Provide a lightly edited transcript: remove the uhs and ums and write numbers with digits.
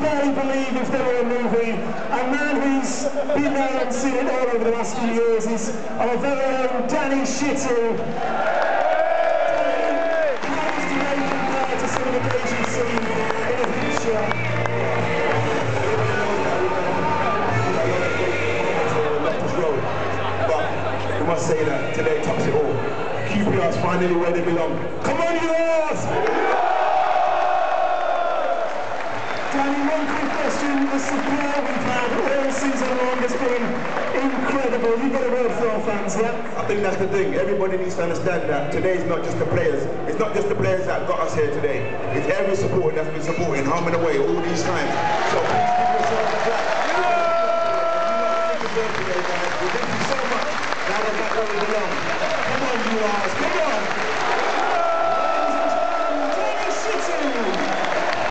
barely believe if they were a movie. A man who's been there and seen it all over the last few years is our very own Danny Shittle. Danny, how does today compare to some of the days you've seen in a hit show? But we must say that today tops it all. QPR's finally where they belong. Come on, you ass! Danny, one quick question. The support we've had all season long has been incredible. You've got a word for our fans, yeah? I think that's the thing. Everybody needs to understand that today is not just the players. It's not just the players that got us here today. It's every supporter that's been supporting Home and Away all these times. So please give yourselves a clap. You deserve today, guys. Thank you so much. Now we're back where we belong. Come on, you guys. Come on.